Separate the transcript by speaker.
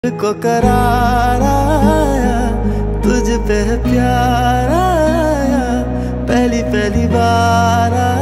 Speaker 1: को करार आया, तुझ पे प्यार आया, पहली पहली बार आया।